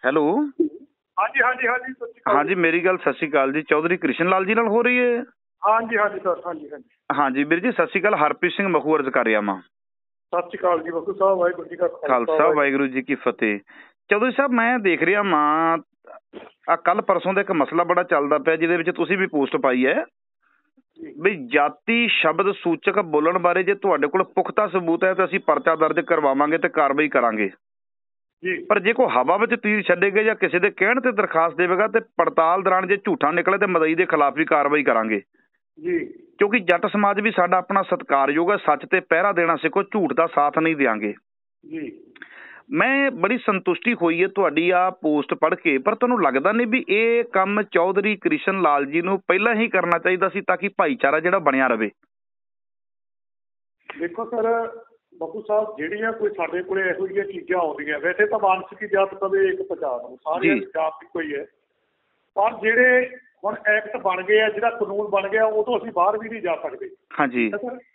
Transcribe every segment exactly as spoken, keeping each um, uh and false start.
Hello. ਹਾਂਜੀ ਹਾਂਜੀ ਹਾਂਜੀ ਸਤਿ ਸ਼੍ਰੀ ਅਕਾਲ ਹਾਂਜੀ ਮੇਰੀ ਗੱਲ ਸਤਿ ਸ਼੍ਰੀ ਅਕਾਲ ਜੀ, ਚੌਧਰੀ ਕ੍ਰਿਸ਼ਨ ਲਾਲ ਜੀ ਨਾਲ ਹੋ ਰਹੀ ਹੈ? ਹਾਂਜੀ ਹਾਂਜੀ ਸਰ ਹਾਂਜੀ ਹਾਂਜੀ ਹਾਂਜੀ ਵੀਰ ਜੀ ਸਤਿ ਸ਼੍ਰੀ ਅਕਾਲ, ਹਰਪ੍ਰੀਤ ਸਿੰਘ ਮਖੂ ਅਰਜ਼ ਕਰ ਰਿਹਾ ਵਾਂ। ਸਤਿ ਸ਼੍ਰੀ ਅਕਾਲ ਜੀ ਬੱਬੂ ਸਾਹਿਬ, ਵਾਹਿਗੁਰੂ ਜੀ ਕਾ ਖਾਲਸਾ ਵਾਹਿਗੁਰੂ ਜੀ ਕੀ ਫਤਿਹ। ਚੌਧਰੀ ਸਾਹਿਬ ਮੈਂ ਦੇਖ ਰਿਹਾ ਵਾਂ ਆ ਕੱਲ ਪਰਸੋਂ ਦਾ ਇੱਕ ਮਸਲਾ ਬੜਾ ਚੱਲਦਾ ਪਿਆ ਜਿਹਦੇ ਵਿੱਚ ਤੁਸੀਂ ਵੀ ਪੋਸਟ ਪਾਈ ਹੈ ਵੀ ਜਾਤੀ ਸ਼ਬਦ ਸੂਚਕ ਬੋਲਣ ਬਾਰੇ ਜੇ ਤੁਹਾਡੇ ਕੋਲ ਪੁਖਤਾ ਸਬੂਤ ਹੈ ਤਾਂ ਅਸੀਂ ਪਰਚਾ ਦਰਜ ਕਰਵਾਵਾਂਗੇ ਤੇ ਕਾਰਵਾਈ ਕਰਾਂਗੇ। ਜੀ ਪਰ ਜੇ ਕੋਈ ਹਵਾ ਵਿੱਚ ਤੀਰ ਛੱਡੇਗਾ ਜਾਂ ਕਿਸੇ ਦੇ ਕਹਿਣ ਤੇ ਦਰਖਾਸਤ ਦੇਵੇਗਾ ਤੇ ਪੜਤਾਲ ਦੌਰਾਨ ਜੇ ਝੂਠਾ ਨਿਕਲੇ ਤੇ ਮਦਈ ਦੇ ਖਿਲਾਫ ਵੀ ਕਾਰਵਾਈ ਕਰਾਂਗੇ। ਜੀ ਕਿਉਂਕਿ ਜੱਟ ਸਮਾਜ ਵੀ ਸਾਡਾ ਆਪਣਾ ਸਤਿਕਾਰਯੋਗ ਹੈ, ਸੱਚ ਤੇ ਪਹਿਰਾ ਦੇਣਾ ਸਿੱਖੋ, ਝੂਠ ਦਾ ਸਾਥ ਨਹੀਂ ਦਿਆਂਗੇ। ਜੀ ਮੈਂ ਬੜੀ ਸੰਤੁਸ਼ਟੀ ਹੋਈ ਹੈ ਤੁਹਾਡੀ ਆ ਪੋਸਟ ਪੜ੍ਹ ਕੇ, ਪਰ ਤੁਹਾਨੂੰ ਲੱਗਦਾ ਨਹੀਂ ਵੀ ਇਹ ਕੰਮ ਚੌਧਰੀ ਕ੍ਰਿਸ਼ਨ ਲਾਲ ਜੀ ਨੂੰ ਪਹਿਲਾਂ ਹੀ ਕਰਨਾ ਚਾਹੀਦਾ ਸੀ ਤਾਂ ਕਿ ਭਾਈਚਾਰਾ ਜਿਹੜਾ ਬਣਿਆ ਰਵੇ? ਦੇਖੋ ਸਰ ਬੱਬੂ ਸਾਹਿਬ, ਜਿਹੜੀਆਂ ਕੋਈ ਸਾਡੇ ਕੋਲੇ ਇਹੋ ਜਿਹੀਆਂ ਚੀਜ਼ਾਂ ਆਉਂਦੀਆਂ, ਵੈਸੇ ਤਾਂ ਮਾਨਸਿਕ ਜਾਤ ਕਦੇ ਇੱਕ ਪਛਾਣ ਨੂੰ ਸਾਰੀਆਂ ਜਾਤ ਇੱਕੋ ਹੀ ਹੈ, ਪਰ ਜਿਹੜੇ ਹੁਣ ਐਕਟ ਬਣ ਗਏ ਆ, ਜਿਹੜਾ ਕਾਨੂੰਨ ਬਣ ਗਿਆ, ਉਹ ਤੋਂ ਅਸੀਂ ਬਾਹਰ ਵੀ ਨਹੀਂ ਜਾ ਸਕਦੇ। ਹਾਂਜੀ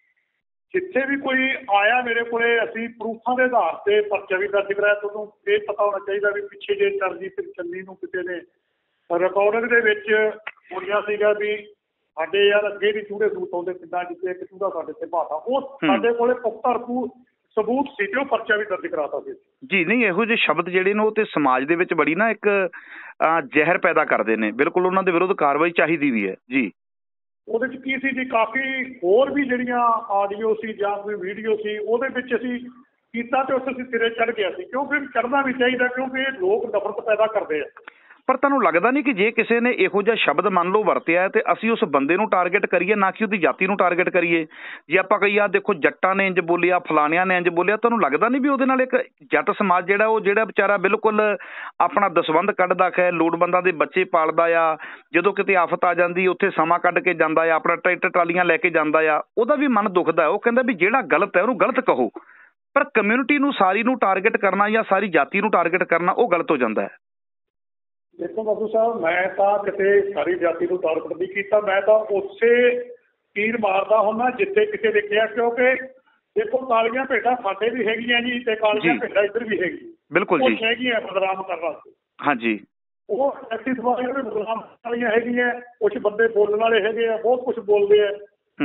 ਜਿੱਥੇ ਵੀ ਕੋਈ ਆਇਆ ਮੇਰੇ ਕੋਲੇ, ਅਸੀਂ ਪ੍ਰੂਫਾਂ ਦੇ ਆਧਾਰ ਤੇ ਪਰਚਾ ਵੀ ਦਰਜ ਕਰਾਇਆ। ਤੁਹਾਨੂੰ ਇਹ ਪਤਾ ਹੋਣਾ ਚਾਹੀਦਾ ਵੀ ਪਿੱਛੇ ਜੇ ਚਰਨਜੀਤ ਚੰਨੀ ਨੂੰ ਕਿਸੇ ਨੇ ਰਿਕਾਰਡਿੰਗ ਦੇ ਵਿੱਚ ਬੋਲਿਆ ਸੀਗਾ ਵੀ ਸਾਡੇ ਯਾਰ ਅੱਗੇ ਵੀ ਚੂੜੇ ਸੂਤ ਆਉਂਦੇ ਪਿੰਡਾਂ ਜਿੱਥੇ ਇੱਕ ਚੂੜਾ ਸਾਡੇ ਤੇ ਭਾਤਾ, ਉਹ ਸਾਡੇ ਕੋਲੇ ਪੁਖਤਾ ਸਬੂਤ ਸੀ ਤੇ ਉਹ ਪਰਚਾ ਵੀ ਦਰਜ ਕਰਾਤਾ ਸੀ ਜੀ। ਨਹੀਂ ਇਹੋ ਜਿਹੇ ਸ਼ਬਦ ਜਿਹੜੇ ਨੇ ਉਹ ਤੇ ਸਮਾਜ ਦੇ ਵਿੱਚ ਬੜੀ ਨਾ ਇੱਕ ਜ਼ਹਿਰ ਪੈਦਾ ਕਰਦੇ ਨੇ, ਬਿਲਕੁਲ ਉਹਨਾਂ ਦੇ ਵਿਰੁੱਧ ਕਾਰਵਾਈ ਚਾਹੀਦੀ ਵੀ ਹੈ ਜੀ। ਉਹਦੇ ਚ ਕੀ ਸੀ ਜੀ, ਕਾਫੀ ਹੋਰ ਵੀ ਜਿਹੜੀਆਂ ਆਡੀਓ ਸੀ ਜਾਂ ਕੋਈ ਵੀਡੀਓ ਸੀ ਉਹਦੇ ਵਿੱਚ ਅਸੀਂ ਕੀਤਾ ਤੇ ਉਸ ਅਸੀਂ ਸਿਰੇ ਚੜ੍ਹ ਗਿਆ ਸੀ, ਕਿਉਂਕਿ ਚੜ੍ਹਨਾ ਵੀ ਚਾਹੀਦਾ, ਕਿਉਂਕਿ ਇਹ ਲੋਕ ਨਫ਼ਰਤ ਪੈਦਾ ਕਰਦੇ ਆ। ਪਰ ਤੁਹਾਨੂੰ ਲੱਗਦਾ ਨਹੀਂ ਕਿ ਜੇ ਕਿਸੇ ਨੇ ਇਹੋ ਜਿਹਾ ਸ਼ਬਦ ਮੰਨ ਲਓ ਵਰਤਿਆ ਹੈ ਤੇ ਅਸੀਂ ਉਸ ਬੰਦੇ ਨੂੰ ਟਾਰਗੇਟ ਕਰੀਏ, ਨਾ ਕਿ ਉਹਦੀ ਜਾਤੀ ਨੂੰ ਟਾਰਗੇਟ ਕਰੀਏ? ਜੇ ਆਪਾਂ ਕਹੀਏ ਆ ਦੇਖੋ ਜੱਟਾਂ ਨੇ ਇੰਜ ਬੋਲਿਆ, ਫਲਾਣਿਆਂ ਨੇ ਇੰਜ ਬੋਲਿਆ, ਤੁਹਾਨੂੰ ਲੱਗਦਾ ਨਹੀਂ ਵੀ ਉਹਦੇ ਨਾਲ ਇੱਕ ਜੱਟ ਸਮਾਜ ਜਿਹੜਾ ਉਹ ਜਿਹੜਾ ਵਿਚਾਰਾ ਬਿਲਕੁਲ ਆਪਣਾ ਦਸਵੰਧ ਕੱਢਦਾ ਹੈ, ਲੋੜਵੰਦਾਂ ਦੇ ਬੱਚੇ ਪਾਲਦਾ ਆ, ਜਦੋਂ ਕਿਤੇ ਆਫਤ ਆ ਜਾਂਦੀ ਉੱਥੇ ਸਮਾਂ ਕੱਢ ਕੇ ਜਾਂਦਾ ਆ, ਆਪਣਾ ਟਰੈਕਟਰ ਟਰਾਲੀਆਂ ਲੈ ਕੇ ਜਾਂਦਾ ਆ, ਉਹਦਾ ਵੀ ਮਨ ਦੁਖਦਾ। ਉਹ ਕਹਿੰਦਾ ਵੀ ਜਿਹੜਾ ਗਲਤ ਹੈ ਉਹਨੂੰ ਗਲਤ ਕਹੋ, ਪਰ ਕਮਿਊਨਿਟੀ ਨੂੰ ਸਾਰੀ ਨੂੰ ਟਾਰਗੇਟ ਕਰਨਾ ਜਾਂ ਸਾਰੀ ਜਾਤੀ ਨੂੰ ਟਾਰਗੇਟ ਕਰਨਾ ਉਹ ਗਲਤ ਹੋ ਜਾਂਦਾ ਹੈ। ਦੇਖੋ ਬਾਬੂ ਸਾਹਿਬ, ਮੈਂ ਤਾਂ ਕਿਤੇ ਸਾਰੀ ਜਾਤੀ ਨੂੰ ਟਾਰਗੇਟ ਨਹੀਂ ਕੀਤਾ, ਮੈਂ ਤਾਂ ਉਸੇ ਤੀਰ ਮਾਰਦਾ ਹੁੰਦਾ ਜਿੱਥੇ ਕਿਸੇ ਨੇ ਕਿਹਾ, ਕਿਉਂਕਿ ਦੇਖੋ ਕਾਲੀਆਂ ਭੇਡਾਂ ਸਾਡੇ ਵੀ ਹੈਗੀਆਂ ਜੀ ਤੇ ਕਾਲੀਆਂ ਭੇਡਾਂ ਇੱਧਰ ਵੀ ਹੈਗੀ, ਬਿਲਕੁਲ ਜੀ ਹੈਗੀਆਂ ਬਦਨਾਮ ਕਰਨ ਵਾਸਤੇ। ਹਾਂਜੀ, ਉਹ ਐਸੀ ਸਮਾਜ ਜਿਹੜੇ ਬਦਨਾਮ ਵਾਲੀਆਂ ਹੈਗੀਆਂ, ਕੁਛ ਬੰਦੇ ਬੋਲਣ ਵਾਲੇ ਹੈਗੇ ਆ, ਬਹੁਤ ਕੁਛ ਬੋਲਦੇ ਆ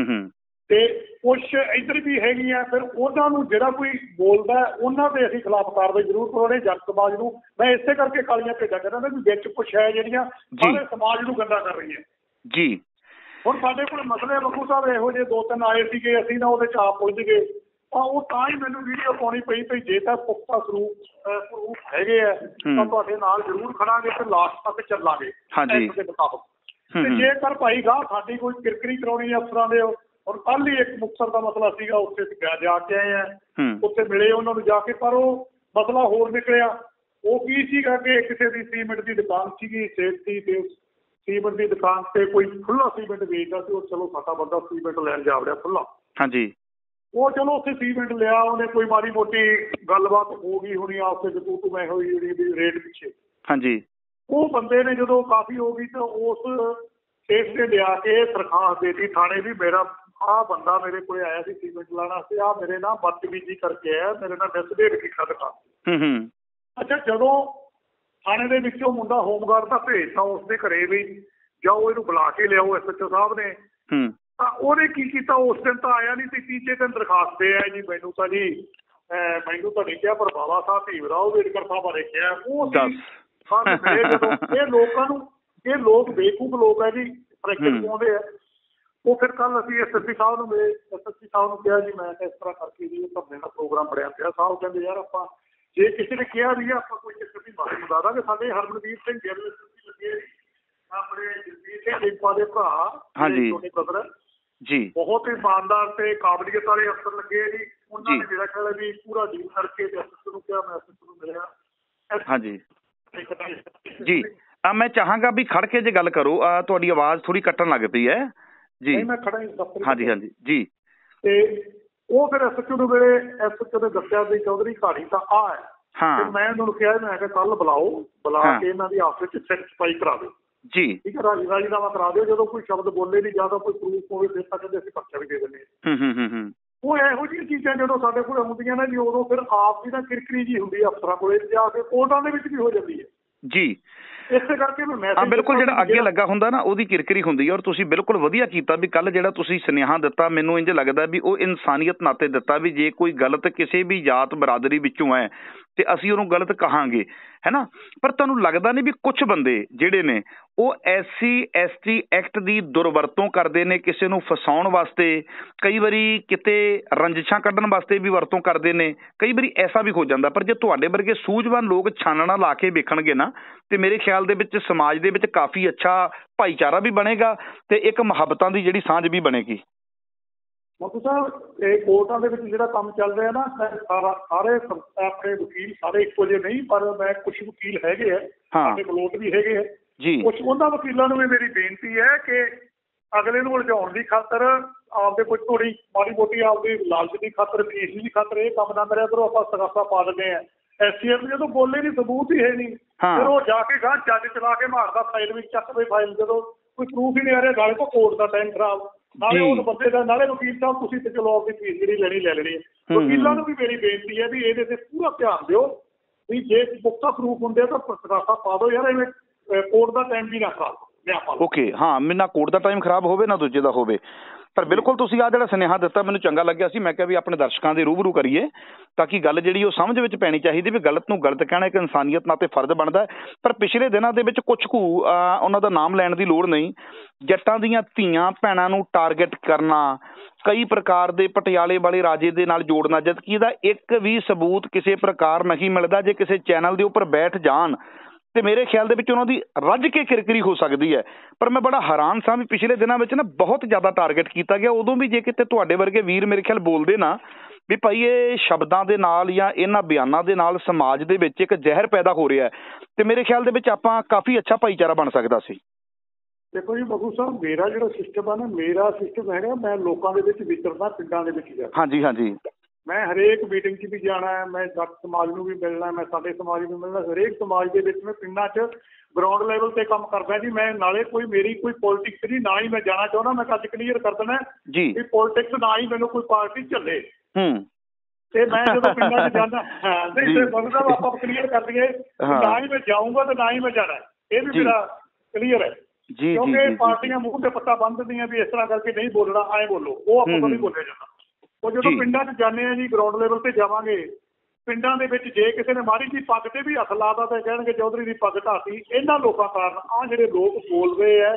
ਤੇ ਕੁਛ ਇੱਧਰ ਵੀ ਹੈਗੀਆਂ। ਫਿਰ ਉਹਨਾਂ ਨੂੰ ਜਿਹੜਾ ਕੋਈ ਬੋਲਦਾ ਉਹਨਾਂ ਦੇ ਅਸੀਂ ਖਿਲਾਫ ਕਾਰਵਾਈ ਜ਼ਰੂਰ ਕਰਾਉਣੀ। ਜੱਟ ਸਮਾਜ ਨੂੰ ਮੈਂ ਇਸੇ ਕਰਕੇ ਕਾਲੀਆਂ ਭੇਡਾਂ ਕਹਿੰਦਾ ਵੀ ਵਿੱਚ ਕੁਛ ਹੈ ਜਿਹੜੀਆਂ ਸਾਰੇ ਸਮਾਜ ਨੂੰ ਗੰਦਾ ਕਰ ਰਹੀਆਂ ਜੀ। ਹੁਣ ਸਾਡੇ ਕੋਲ ਮਸਲੇ ਬੱਬੂ ਸਾਹਿਬ ਇਹੋ ਜਿਹੇ ਦੋ ਤਿੰਨ ਆਏ ਸੀਗੇ, ਅਸੀਂ ਨਾ ਉਹਦੇ ਚ ਆਪ ਪੁੱਜ ਗਏ, ਤਾਂ ਉਹ ਤਾਂ ਹੀ ਮੈਨੂੰ ਵੀਡੀਓ ਪਾਉਣੀ ਪਈ ਪਈ ਜੇ ਤਾਂ ਪੁਖਤਾ ਸਰੂਪ ਪ੍ਰੂਫ ਹੈਗੇ ਆ ਤਾਂ ਤੁਹਾਡੇ ਨਾਲ ਜ਼ਰੂਰ ਖੜਾਂਗੇ ਤੇ ਲਾਸਟ ਤੱਕ ਚੱਲਾਂਗੇ ਐਕਟ ਦੇ ਮੁਤਾਬਕ। ਤੇ ਜੇਕਰ ਭਾਈ ਗਾਹ ਸਾਡੀ ਕੋਈ ਕਿਰਕਰੀ ਕਰਾਉਣੀ ਅਫਸਰਾਂ ਦੇ, ਹੁਣ ਕੱਲ ਹੀ ਇੱਕ ਮੁਕਤਸਰ ਦਾ ਮਸਲਾ ਸੀਗਾ, ਉੱਥੇ ਜਾ ਕੇ ਆਏ ਆ, ਉੱਥੇ ਮਿਲੇ ਉਹਨਾਂ ਨੂੰ ਜਾ ਕੇ, ਪਰ ਉਹ ਮਸਲਾ ਹੋਰ ਨਿਕਲਿਆ। ਉਹ ਕੀ ਸੀਗਾ ਕਿ ਕਿਸੇ ਦੀ ਸੀਮਿੰਟ ਦੀ ਦੁਕਾਨ ਸੀਗੀ, ਸੇਫਟੀ ਤੇ ਸੀਮਿੰਟ ਦੀ ਦੁਕਾਨ ਤੇ ਕੋਈ ਖੁੱਲਾ ਸੀਮਿੰਟ ਵੇਚਦਾ ਸੀ। ਉਹ ਚਲੋ ਸਾਡਾ ਬੰਦਾ ਸੀਮਿੰਟ ਲੈਣ ਜਾ ਵੜਿਆ ਖੁੱਲਾ, ਹਾਂਜੀ, ਉਹ ਚਲੋ ਉੱਥੇ ਸੀਮਿੰਟ ਲਿਆ, ਉਹਨੇ ਕੋਈ ਮਾੜੀ ਮੋਟੀ ਗੱਲਬਾਤ ਹੋ ਗਈ ਹੋਣੀ ਆਪਸ ਵਿੱਚ, ਤੂੰ ਤੂੰ ਮੈਂ ਹੋਈ ਜਿਹੜੀ ਰੇਟ ਪਿੱਛੇ, ਹਾਂਜੀ। ਉਹ ਬੰਦੇ ਨੇ ਜਦੋਂ ਕਾਫੀ ਹੋ ਗਈ ਤਾਂ ਉਸ ਕੇਸ ਤੇ ਲਿਆ ਕੇ ਦਰਖਾਸਤ ਦੇ ਦਿੱਤੀ ਥਾਣੇ ਵੀ ਮੇਰਾ ਆਹ ਬੰਦਾ ਮੇਰੇ ਕੋਲ ਆਇਆ ਸੀ ਸੀਮਿੰਟ ਲਾਉਣ ਵਾਸਤੇ, ਆਹ ਮੇਰੇ ਨਾਲ ਬਦਤਮੀਜ਼ੀ ਕਰਕੇ ਆਇਆ, ਮੇਰੇ ਨਾਲ ਮਿਸਬਿਹੇਵ ਕੀਤਾ ਦਿਖਾ। ਅੱਛਾ, ਜਦੋਂ ਥਾਣੇ ਦੇ ਵਿੱਚੋਂ ਮੁੰਡਾ ਹੋਮਗਾਰਡ ਦਾ ਭੇਜਤਾ ਉਸਦੇ ਘਰੇ ਵੀ ਜਾਓ ਇਹਨੂੰ ਬੁਲਾ ਕੇ ਲਿਆਓ ਐਸ ਐਚ ਓ ਸਾਹਿਬ ਨੇ, ਤਾਂ ਉਹਨੇ ਕੀ ਕੀਤਾ, ਉਸ ਦਿਨ ਤਾਂ ਆਇਆ ਨਹੀਂ ਸੀ, ਤੀਜੇ ਦਿਨ ਦਰਖਾਸਤ ਦੇ ਆਇਆ ਜੀ ਮੈਨੂੰ ਤਾਂ ਜੀ ਮੈਨੂੰ ਤਾਂ ਨਹੀਂ ਕਿਹਾ, ਪਰ ਬਾਬਾ ਸਾਹਿਬ ਭੀਮਰਾਓ ਅੰਬੇਡਕਰ ਸਾਹਿਬ ਬਾਰੇ ਕਿਹਾ। ਉਹ ਜਦੋਂ ਇਹ ਲੋਕਾਂ ਨੂੰ, ਇਹ ਲੋਕ ਬੇਵਕੂਫ ਲੋਕ ਹੈ ਜੀ, ਪ੍ਰੈਕਟਿਸ ਪਾਉਂਦੇ ਆ। ਉਹ ਫਿਰ ਕੱਲ ਅਸੀਂ ਐਸ ਐਸ ਪੀ ਸਾਹਿਬ ਨੂੰ ਮਿਲੇ, ਐਸ ਐਸ ਪੀ ਸਾਹਿਬ ਨੂੰ ਕਿਹਾ ਜੀ ਮੈਂ ਤਾਂ ਇਸ ਤਰ੍ਹਾਂ ਕਰਕੇ ਜੀ ਧਰਨੇ ਦਾ ਪ੍ਰੋਗਰਾਮ ਬਣਿਆ ਪਿਆ। ਸਾਹਿਬ ਕਹਿੰਦੇ ਯਾਰ ਆਪਾਂ ਜੇ ਕਿਸੇ ਨੇ ਕਿਹਾ ਵੀ ਆਪਾਂ ਕੋਈ ਚੱਕਰ ਨਹੀਂ ਬਾਰੇ ਬਤਾ ਦਾਂਗੇ। ਸਾਡੇ ਹਰਮਨਦੀਪ ਸਿੰਘ ਗਿੱਲ ਲੱਗੇ ਆਪਣੇ ਜਸਵੀਰ ਸਿੰਘ ਡਿੰਪਾ ਦੇ ਭਰਾ, ਹਾਂਜੀ ਛੋਟੇ ਬ੍ਰਦਰ ਜੀ, ਬਹੁਤ ਇਮਾਨਦਾਰ ਤੇ ਕਾਬਲੀਅਤ ਵਾਲੇ ਅਫਸਰ ਲੱਗੇ ਜੀ। ਉਹਨਾਂ ਨੇ ਮੇਰਾ ਖਿਆਲ ਹੈ ਵੀ ਪੂਰਾ ਡੀਲ ਕਰਕੇ ਤੇ ਐਸ ਐਸ ਨੂੰ ਕਿਹਾ, ਮੈਂ ਐਸ ਐਸ ਨੂੰ ਮਿਲਿਆ। ਹਾਂਜੀ ਜੀ, ਮੈਂ ਚਾਹਾਂਗਾ ਵੀ ਖੜ ਕੇ ਜੇ ਗੱਲ ਕਰੋ, ਤੁਹਾਡੀ ਆਵਾਜ਼ ਥੋੜੀ ਕੱਟਣ ਲੱਗ ਪਈ ਹੈ ਜੀ। ਮੈਂ ਖੜਾ ਹਾਂਜੀ ਹਾਂਜੀ ਜੀ। ਤੇ ਉਹ ਫਿਰ ਐਸ ਐਚ ਓ ਨੂੰ ਵੇਲੇ ਐਸ ਐਚ ਓ ਨੇ ਦੱਸਿਆ ਵੀ ਚੌਧਰੀ ਕਹਾਣੀ ਤਾਂ ਆਹ ਹੈ। ਹਾਂ, ਮੈਂ ਉਹਨਾਂ ਨੂੰ ਕਿਹਾ, ਮੈਂ ਕਿਹਾ ਕੱਲ ਬੁਲਾਓ, ਬੁਲਾ ਕੇ ਇਹਨਾਂ ਦੀ ਆਪਸ ਵਿੱਚ ਸਿਰ ਸਫਾਈ ਕਰਾ ਦਿਓ ਜੀ, ਠੀਕ ਹੈ, ਰਾਜੀ ਰਾਜੀਨਾਮਾ ਕਰਾ ਦਿਓ। ਜਦੋਂ ਕੋਈ ਸ਼ਬਦ ਬੋਲੇ ਨਹੀਂ, ਜਾਂ ਤਾਂ ਕੋਈ ਪ੍ਰੂਫ ਹੋਵੇ, ਫਿਰ ਤਾਂ ਕਹਿੰਦੇ ਅਸੀਂ ਪਰਚਾ ਵੀ ਦੇ ਦਿੰਦੇ ਹਾਂ। ਉਹ ਇਹੋ ਜਿਹੀਆਂ ਚੀਜ਼ਾਂ ਜਦੋਂ ਸਾਡੇ ਕੋਲ ਹੁੰਦੀਆਂ ਨੇ ਜੀ, ਉਦੋਂ ਫਿਰ ਆਪ ਦੀ ਨਾ ਕਿਰਕਰੀ ਜੀ ਹੁੰਦੀ ਹੈ ਅਫਸਰਾਂ ਕੋਲੇ, ਜਾ ਕੇ ਕੋਰਟਾਂ ਦੇ ਵਿੱਚ ਵੀ ਹੋ ਜਾਂਦੀ ਹੈ ਜੀ ਇਸੇ ਕਰਕੇ ਮੈਂ ਮੈਸੇਜ ਹਾਂ ਬਿਲਕੁਲ, ਜਿਹੜਾ ਅੱਗੇ ਲੱਗਾ ਹੁੰਦਾ ਨਾ ਉਹਦੀ ਕਿਰਕਿਰੀ ਹੁੰਦੀ ਹੈ। ਔਰ ਤੁਸੀਂ ਬਿਲਕੁਲ ਵਧੀਆ ਕੀਤਾ ਵੀ ਕੱਲ ਜਿਹੜਾ ਤੁਸੀਂ ਸੁਨੇਹਾ ਦਿੱਤਾ, ਮੈਨੂੰ ਇੰਝ ਲੱਗਦਾ ਵੀ ਉਹ ਇਨਸਾਨੀਅਤ ਨਾਤੇ ਦਿੱਤਾ ਵੀ ਜੇ ਕੋਈ ਗਲਤ ਕਿਸੇ ਵੀ ਜਾਤ ਬਰਾਦਰੀ ਵਿੱਚੋਂ ਹੈ ਤੇ ਅਸੀਂ ਉਹਨੂੰ ਗਲਤ ਕਹਾਂਗੇ, ਹੈ ਨਾ। ਪਰ ਤੁਹਾਨੂੰ ਲੱਗਦਾ ਨਹੀਂ ਵੀ ਕੁਝ ਬੰਦੇ ਜਿਹੜੇ ਨੇ ਉਹ S C S T act ਦੀ ਦੁਰਵਰਤੋਂ ਕਰਦੇ ਨੇ, ਕਿਸੇ ਨੂੰ ਫਸਾਉਣ ਵਾਸਤੇ, ਕਈ ਵਾਰੀ ਕਿਤੇ ਰੰਜਿਸ਼ਾਂ ਕੱਢਣ ਵਾਸਤੇ ਵੀ ਵਰਤੋਂ ਕਰਦੇ ਨੇ, ਕਈ ਵਾਰੀ ਐਸਾ ਵੀ ਹੋ ਜਾਂਦਾ। ਪਰ ਜੇ ਤੁਹਾਡੇ ਵਰਗੇ ਸੂਝਵਾਨ ਲੋਕ ਛਾਨਣਾ ਲਾ ਕੇ ਵੇਖਣਗੇ ਨਾ, ਤੇ ਮੇਰੇ ਖਿਆਲ ਦੇ ਵਿੱਚ ਸਮਾਜ ਦੇ ਵਿੱਚ ਕਾਫੀ ਅੱਛਾ ਭਾਈਚਾਰਾ ਵੀ ਬਣੇਗਾ ਤੇ ਇੱਕ ਮੁਹੱਬਤਾਂ ਦੀ ਜਿਹੜੀ ਸਾਂਝ ਵੀ ਬਣੇਗੀ। ਮੋਦੀ ਸਾਹਿਬ, ਇਹ ਕੋਰਟਾਂ ਦੇ ਵਿੱਚ ਜਿਹੜਾ ਕੰਮ ਚੱਲ ਰਿਹਾ ਨਾ, ਸਾਰਾ ਸਾਰੇ ਆਪਣੇ ਵਕੀਲ ਸਾਰੇ ਇੱਕੋ ਜਿਹੇ ਨਹੀਂ, ਪਰ ਮੈਂ ਕੁਝ ਵਕੀਲ ਹੈਗੇ ਆ, ਸਾਡੇ ਮਲੋਟ ਵੀ ਹੈਗੇ ਆ ਜੀ, ਕੁਝ ਉਹਨਾਂ ਵਕੀਲਾਂ ਨੂੰ ਵੀ ਮੇਰੀ ਬੇਨਤੀ ਹੈ ਕਿ ਅਗਲੇ ਨੂੰ ਉਲਝਾਉਣ ਦੀ ਖਾਤਰ, ਆਪਦੇ ਕੋਈ ਥੋੜੀ ਮਾੜੀ ਮੋਟੀ ਆਪਦੀ ਲਾਲਚ ਦੀ ਖਾਤਰ, ਫੀਸ ਦੀ ਖਾਤਰ ਇਹ ਕੰਮ ਨਾ ਕਰਿਆ ਕਰੋ। ਆਪਾਂ ਸਗਾਸਾ ਪਾ ਦਿੰਦੇ ਹਾਂ, ਐਸ ਸੀ ਐਮ ਜਦੋਂ ਬੋਲੇ ਨਹੀਂ, ਸਬੂਤ ਹੀ ਹੈ ਨਹੀਂ, ਫਿਰ ਉਹ ਜਾ ਕੇ ਗਾਂ ਜੱਜ ਚਲਾ ਕੇ ਮਾਰਦਾ ਫਾਈਲ ਵਿੱਚ, ਚੱਕ ਪਈ ਫਾਈਲ, ਜਦੋਂ ਕੋਈ ਪ੍ਰੂਫ ਹੀ ਨਹੀਂ ਆ ਰਿਹਾ, ਨਾਲੇ ਤੋਂ ਕੋਰਟ ਦਾ ਟਾਈਮ ਖਰਾਬ, ਨਾਲੇ ਉਸ ਬੰਦੇ ਦਾ, ਨਾਲੇ ਵਕੀਲ ਸਾਹਿਬ ਤੁਸੀਂ ਤੇ ਚਲੋ ਆਪਦੀ ਫੀਸ ਜਿਹੜੀ ਲੈਣੀ ਲੈ ਲੈਣੀ ਹੈ। ਵਕੀਲਾਂ ਨੂੰ ਵੀ ਮੇਰੀ ਬੇਨਤੀ ਹੈ ਵੀ ਇਹਦੇ ਤੇ ਪੂਰਾ ਧਿਆਨ ਦਿਓ ਵੀ ਜੇ ਪੁਖਤਾ ਪ੍ਰੂਫ ਹੁੰਦੇ ਤਾਂ ਸਗਾਸਾ ਪਾ ਦਿਓ ਯਾਰ, ਐਵੇਂ ਕੋਰਟ ਦਾ ਟਾਈਮ ਵੀ ਨਾ ਖਰਾਬ। ਓਕੇ, ਹਾਂ, ਨਾ ਕੋਰਟ ਦਾ ਟਾਈਮ ਖਰਾਬ ਹੋਵੇ ਨਾ ਦੂਜੇ ਦਾ ਹੋਵੇ। ਪਰ ਬਿਲਕੁਲ ਤੁਸੀਂ ਆਹ ਜਿਹੜਾ ਸੁਨੇਹਾ ਦਿੱਤਾ ਮੈਨੂੰ ਚੰਗਾ ਲੱਗਿਆ ਸੀ। ਮੈਂ ਕਿਹਾ ਵੀ ਆਪਣੇ ਦਰਸ਼ਕਾਂ ਦੇ ਰੂਬਰੂ ਕਰੀਏ ਤਾਂ ਕਿ ਗੱਲ ਜਿਹੜੀ ਉਹ ਸਮਝ ਵਿੱਚ ਪੈਣੀ ਚਾਹੀਦੀ ਵੀ ਗਲਤ ਨੂੰ ਗਲਤ ਕਹਿਣਾ ਇੱਕ ਇਨਸਾਨੀਅਤ ਨਾਤੇ ਫਰਜ਼ ਬਣਦਾ। ਪਰ ਪਿਛਲੇ ਦਿਨਾਂ ਦੇ ਵਿੱਚ ਕੁਝ ਕੁ ਉਹਨਾਂ ਦਾ ਨਾਮ ਲੈਣ ਦੀ ਲੋੜ ਨਹੀਂ, ਜੱਟਾਂ ਦੀਆਂ ਧੀਆਂ ਭੈਣਾਂ ਨੂੰ ਟਾਰਗੇਟ ਕਰਨਾ, ਕਈ ਪ੍ਰਕਾਰ ਦੇ ਪਟਿਆਲੇ ਵਾਲੇ ਰਾਜੇ ਦੇ ਨਾਲ ਜੋੜਨਾ, ਜਦਕਿ ਇਹਦਾ ਇੱਕ ਵੀ ਸਬੂਤ ਕਿਸੇ ਪ੍ਰਕਾਰ ਨਹੀਂ ਮਿਲਦਾ। ਜੇ ਕਿਸੇ ਚੈਨਲ ਦੇ ਉੱਪਰ ਬੈਠ ਜਾਣ ਤੇ ਮੇਰੇ ਖਿਆਲ ਦੇ ਵਿੱਚ ਉਹਨਾਂ ਦੀ ਰੱਜ ਕੇ ਕਿਰਕਿਰੀ ਹੋ ਸਕਦੀ ਹੈ। ਪਰ ਮੈਂ ਬੜਾ ਹੈਰਾਨ ਸਾਂ ਵੀ ਪਿਛਲੇ ਦਿਨਾਂ ਵਿੱਚ ਨਾ ਬਹੁਤ ਜ਼ਿਆਦਾ ਟਾਰਗੇਟ ਕੀਤਾ ਗਿਆ। ਉਦੋਂ ਵੀ ਜੇ ਕਿਤੇ ਤੁਹਾਡੇ ਵਰਗੇ ਵੀਰ ਮੇਰੇ ਖਿਆਲ ਬੋਲਦੇ ਨਾ ਵੀ ਭਾਈ ਇਹ ਸ਼ਬਦਾਂ ਦੇ ਨਾਲ ਜਾਂ ਇਹਨਾਂ ਬਿਆਨਾਂ ਦੇ ਨਾਲ ਸਮਾਜ ਦੇ ਵਿੱਚ ਇੱਕ ਜ਼ਹਿਰ ਪੈਦਾ ਹੋ ਰਿਹਾ ਹੈ, ਤੇ ਮੇਰੇ ਖਿਆਲ ਦੇ ਵਿੱਚ ਆਪਾਂ ਕਾਫੀ ਅੱਛਾ ਭਾਈਚਾਰਾ ਬਣ ਸਕਦਾ ਸੀ। ਦੇਖੋ ਜੀ ਬੱਬੂ ਸਾਹਿਬ, ਮੇਰਾ ਜਿਹੜਾ ਸਿਸਟਮ ਆ ਨਾ, ਮੇਰਾ ਸਿਸਟਮ ਹੈਗਾ ਮੈਂ ਲੋਕਾਂ ਦੇ ਵਿੱਚ ਵਿਚਰਦਾ, ਪਿੰਡਾਂ ਦੇ ਵਿੱਚ ਜਾ, ਹਾਂਜੀ ਹਾਂਜੀ, ਮੈਂ ਹਰੇਕ ਮੀਟਿੰਗ 'ਚ ਵੀ ਜਾਣਾ ਹੈ, ਮੈਂ ਜੱਟ ਸਮਾਜ ਨੂੰ ਵੀ ਮਿਲਣਾ, ਮੈਂ ਸਾਡੇ ਸਮਾਜ ਨੂੰ ਮਿਲਣਾ, ਹਰੇਕ ਸਮਾਜ ਦੇ ਵਿੱਚ ਮੈਂ ਪਿੰਡਾਂ 'ਚ ਗਰਾਊਂਡ ਲੈਵਲ ਤੇ ਕੰਮ ਕਰਦਾ ਜੀ। ਮੈਂ ਨਾਲੇ ਕੋਈ ਮੇਰੀ ਕੋਈ ਪੋਲੀਟਿਕਸ ਦੀ ਨਾ ਹੀ ਮੈਂ ਜਾਣਾ ਚਾਹੁੰਦਾ, ਮੈਂ ਅੱਜ ਕਲੀਅਰ ਕਰ ਦੇਣਾ ਜੀ ਵੀ ਪੋਲੀਟਿਕਸ ਨਾ ਹੀ ਮੈਨੂੰ ਕੋਈ ਪਾਰਟੀ ਝੱਲੇ। ਹੂੰ, ਤੇ ਮੈਂ ਜਦੋਂ ਪਿੰਡਾਂ 'ਚ ਜਾਂਦਾ, ਹਾਂ ਨਹੀਂ ਤੇ ਮਤਲਬ ਆਪਾਂ ਕਲੀਅਰ ਕਰ ਦਈਏ, ਨਾ ਹੀ ਮੈਂ ਜਾਊਂਗਾ ਤੇ ਨਾ ਹੀ ਮੈਂ ਜਾਣਾ, ਇਹ ਵੀ ਮੇਰਾ ਕਲੀਅਰ ਹੈ। ਕਿਉਂਕਿ ਪਾਰਟੀਆਂ ਮੂੰਹ ਤੇ ਪੱਤਾ ਬੰਨ ਦਿੰਦੀਆਂ ਵੀ ਇਸ ਤਰ੍ਹਾਂ ਕਰਕੇ ਨਹੀਂ ਬੋਲਣਾ, ਐਂ ਬੋਲੋ, ਉਹ ਆਪਾਂ ਤੋਂ ਨਹੀਂ ਬੋਲਿਆ ਜਾਂਦਾ। ਉਹ ਜਦੋਂ ਪਿੰਡਾਂ 'ਚ ਜਾਂਦੇ ਆ ਜੀ, ਗਰਾਊਂਡ ਲੈਵਲ ਤੇ ਜਾਵਾਂਗੇ, ਪਿੰਡਾਂ ਦੇ ਵਿੱਚ ਜੇ ਕਿਸੇ ਨੇ ਮਾੜੀ ਜੀ ਪੱਗ ਤੇ ਵੀ ਹੱਥ ਲਾਤਾ ਤਾਂ ਕਹਿਣਗੇ ਚੌਧਰੀ ਦੀ ਪੱਗ ਢਾਤੀ। ਇਹਨਾਂ ਲੋਕਾਂ ਕਾਰਨ ਆਹ ਜਿਹੜੇ ਲੋਕ ਬੋਲ ਰਹੇ ਹੈ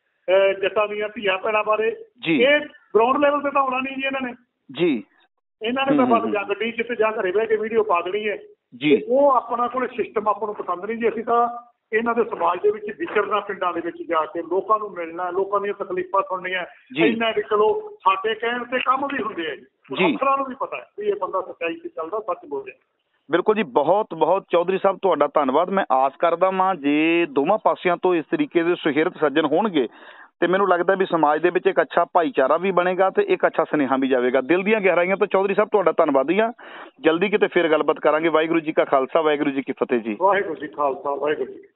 ਜੱਟਾਂ ਦੀਆਂ ਧੀਆਂ ਭੈਣਾਂ ਬਾਰੇ, ਇਹ ਗਰਾਊਂਡ ਲੈਵਲ ਤੇ ਤਾਂ ਆਉਣਾ ਨਹੀਂ ਜੀ ਇਹਨਾਂ ਨੇ ਜੀ। ਇਹਨਾਂ ਨੇ ਤਾਂ ਬਸ ਜਾਂ ਗੱਡੀ 'ਚ ਤੇ ਜਾਂ ਘਰੇ ਬਹਿ ਕੇ ਵੀਡੀਓ ਪਾ ਦੇਣੀ ਹੈ ਜੀ। ਉਹ ਆਪਣਾ ਕੋਲ ਸਿਸਟਮ ਆਪਾਂ ਨੂੰ ਪਸੰਦ ਨਹੀਂ ਜੀ। ਅਸੀਂ ਤਾਂ ਇਹਨਾਂ ਦੇ ਸਮਾਜ ਦੇ ਵਿੱਚ ਵਿਚਰਨਾ, ਪਿੰਡਾਂ ਦੇ ਵਿੱਚ ਜਾ ਕੇ ਲੋਕਾਂ ਨੂੰ ਮਿਲਣਾ, ਲੋਕਾਂ ਦੀਆਂ ਤਕਲੀਫਾਂ ਸੁਣਨੀਆਂ। ਇਹਨਾਂ ਦੇ ਚਲੋ ਸਾਡੇ ਕਹਿਣ ਤੇ ਕੰਮ ਵੀ ਹੁੰਦੇ ਆ ਜੀ, ਅਫਸਰਾਂ ਨੂੰ ਵੀ ਪਤਾ ਹੈ ਵੀ ਇਹ ਬੰਦਾ ਸੱਚਾਈ ਤੇ ਚੱਲਦਾ, ਸੱਚ ਬੋਲ ਰਿਹਾ। ਬਿਲਕੁਲ ਜੀ, ਬਹੁਤ ਬਹੁਤ ਚੌਧਰੀ ਸਾਹਿਬ ਤੁਹਾਡਾ ਧੰਨਵਾਦ। ਮੈਂ ਆਸ ਕਰਦਾ ਵਾਂ ਜੇ ਦੋਵਾਂ ਪਾਸਿਆਂ ਤੋਂ ਇਸ ਤਰੀਕੇ ਦੇ ਸੁਹਿਰਦ ਸੱਜਣ ਹੋਣਗੇ ਤੇ ਮੈਨੂੰ ਲੱਗਦਾ ਵੀ ਸਮਾਜ ਦੇ ਵਿੱਚ ਇੱਕ ਅੱਛਾ ਭਾਈਚਾਰਾ ਵੀ ਬਣੇਗਾ ਤੇ ਇੱਕ ਅੱਛਾ ਸੁਨੇਹਾ ਵੀ ਜਾਵੇਗਾ। ਦਿਲ ਦੀਆਂ ਗਹਿਰਾਈਆਂ ਤੋਂ ਚੌਧਰੀ ਸਾਹਿਬ ਤੁਹਾਡਾ ਧੰਨਵਾਦੀ ਹਾਂ। ਜਲਦੀ ਕਿਤੇ ਫਿਰ ਗੱਲਬਾਤ ਕਰਾਂਗੇ। ਵਾਹਿਗੁਰੂ ਜੀ ਕਾ ਖਾਲਸਾ, ਵਾਹਿਗੁਰੂ ਜੀ ਕੀ ਫਤਿਹ ਜੀ। ਵਾਹਿਗੁਰੂ ਜੀ ਖਾਲਸਾ, ਵਾਹਿਗੁਰੂ ਜੀ।